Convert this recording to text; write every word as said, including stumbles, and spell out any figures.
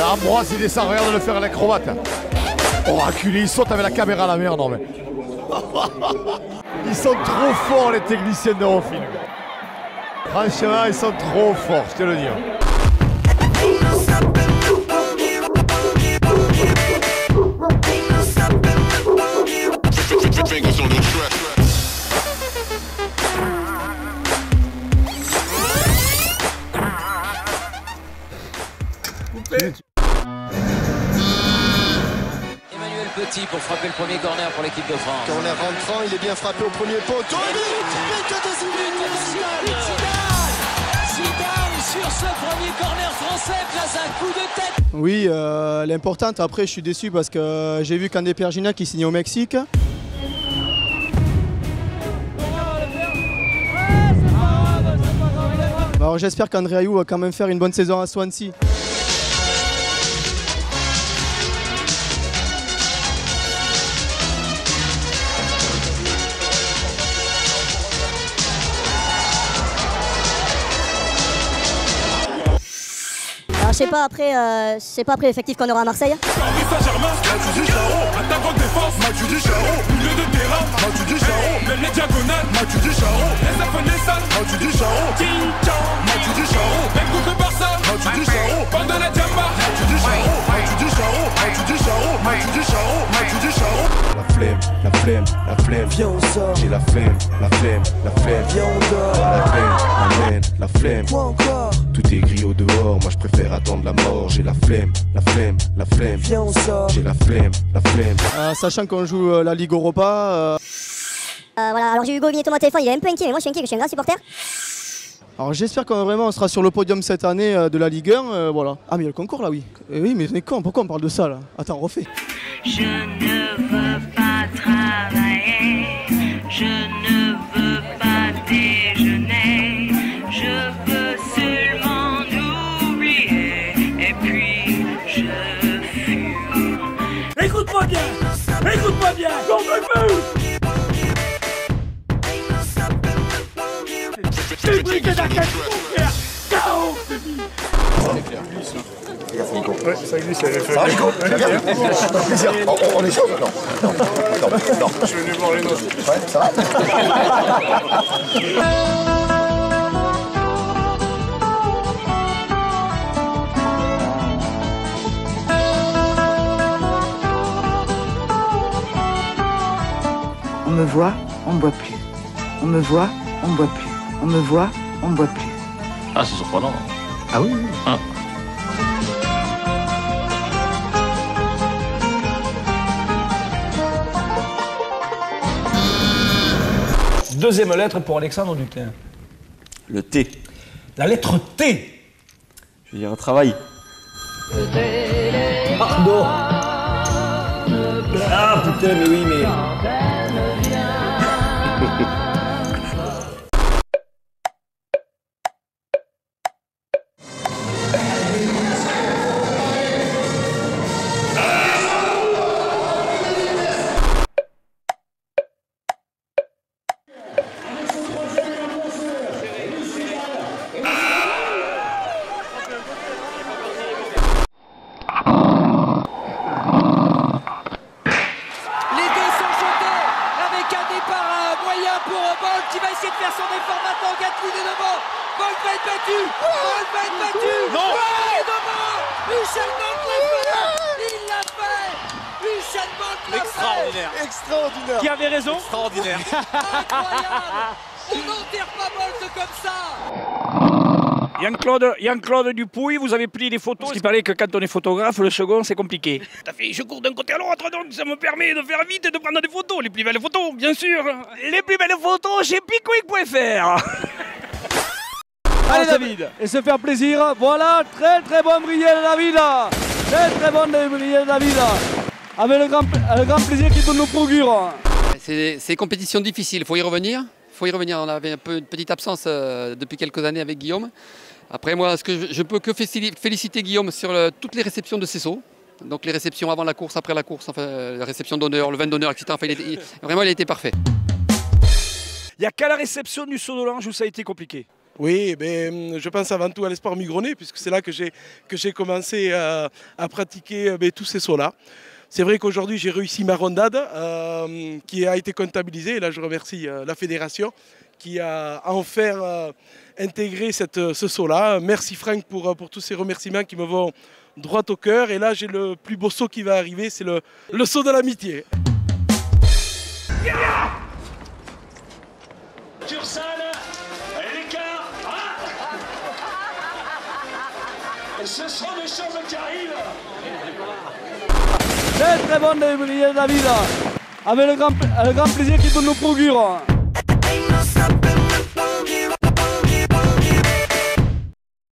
Ambroise il descend, regarde le faire à l'acrobate. Oh reculé, il saute avec la caméra à la mer, non mais. Ils sont trop forts les techniciens de Eurofilm. Franchement, ils sont trop forts, je te le dis. Emmanuel Petit pour frapper le premier corner pour l'équipe de France. Corner rentrant, il est bien frappé au premier poteau. Zidane sur ce premier corner français place un coup de tête. Oui, euh, l'importante. Après, je suis déçu parce que j'ai vu qu'André Perginac qui signait au Mexique. Alors j'espère qu'André Ayew va quand même faire une bonne saison à Swansea. Alors je sais pas après, euh, je sais pas après l'effectif qu'on aura à Marseille. Paris Saint-Germain, Matuidi Charo, attaquant défense, Matuidi Charo, milieu de terrain, Matuidi Charo, les diagonales, Matuidi Charo, les affaires des salles, Matuidi Charo, King Chang, Matuidi Charo, les coups de Barça, Matuidi Charo, pendant la Jamba, Matuidi Charo, Matuidi Charo, Matuidi Charo, Matuidi Charo, Matuidi Charo. La flemme, la flemme, la flemme, viens on sort. J'ai la flemme, la flemme, la flemme, viens on dort. La flemme, la haine, la flemme, quoi encore? Tout est gris au dehors, moi je préfère attendre la mort. J'ai la flemme, la flemme, la flemme, viens on sort. J'ai la flemme, la flemme. Euh, sachant qu'on joue euh, la Ligue Europa. Euh... Euh, voilà, alors j'ai Hugo Vigneto au téléphone, il est un peu inquiet, mais moi je suis inquiet, je suis un grand supporter. Alors j'espère qu'on vraiment on sera sur le podium cette année euh, de la Ligue un. Euh, voilà. Ah mais il y a le concours là, oui. Eh oui, mais on est con, pourquoi on parle de ça là? Attends, on refait. Je ne veux pas travailler, je ne veux pas déjeuner, je veux seulement oublier, et puis je fume. Écoute-moi bien, écoute-moi bien, j'en veux plus. J'ai briqué ta quête, mon frère, K O, c'est fini. Ouais, ça glisse, elle est Ça va, Nico? Plaisir. On, on est chaud? Non. Non, non, non. Je suis venu voir les nôtres. Ouais, ça va? On me voit, on ne boit plus. On me voit, on ne boit plus. On me voit, on ne boit plus. Ah, c'est surprenant. Ah oui, oui. Ah. Deuxième lettre pour Alexandre Duclair. Le T. La lettre T. Je veux dire, travail. Pardon. Ah putain, mais oui, mais... Qui va essayer de faire son effort maintenant, Gatouine est devant. Bolt va être battu. Bolt va être battu. Non. Il est devant. Usain Bolt l'a fait. Il l'a fait. Usain Bolt l'a fait. Extraordinaire. Extraordinaire. Qui avait raison? Extraordinaire. Incroyable. On n'enterre pas Bolt comme ça. Yann-Claude, Yann-Claude Dupuy, vous avez pris des photos. Il paraît que quand on est photographe, le second, c'est compliqué. T'as fait, je cours d'un côté à l'autre, donc ça me permet de faire vite et de prendre des photos. Les plus belles photos, bien sûr. Les plus belles photos chez pickwick point F R. Allez David, et se faire plaisir. Voilà, très très bon brillé de David. Très très bon brillé de David. Avec le grand, le grand plaisir qu'il nous procure. C'est des compétitions difficiles, il faut y revenir. Il faut y revenir, on avait un peu une petite absence euh, depuis quelques années avec Guillaume. Après moi, ce que je, je peux que féliciter Guillaume sur le, toutes les réceptions de ses sauts. Donc les réceptions avant la course, après la course, enfin, la réception d'honneur, le vin d'honneur, et cetera. Enfin, il était, il, vraiment, il a été parfait. Il n'y a qu'à la réception du saut de l'ange où ça a été compliqué. Oui, ben, je pense avant tout à l'Espoir Mugronnet, puisque c'est là que j'ai que j'ai commencé à, à pratiquer ben, tous ces sauts-là. C'est vrai qu'aujourd'hui, j'ai réussi ma rondade, euh, qui a été comptabilisée. Et là, je remercie euh, la fédération qui a enfin euh, intégré cette, ce saut-là. Merci Franck pour, pour tous ces remerciements qui me vont droit au cœur. Et là, j'ai le plus beau saut qui va arriver, c'est le, le saut de l'amitié. Yeah Tursan, l'écart. Ah et ce seront des choses qui arrivent. Très très bon débrayé David, avec le grand, le grand plaisir qu'il nous procure.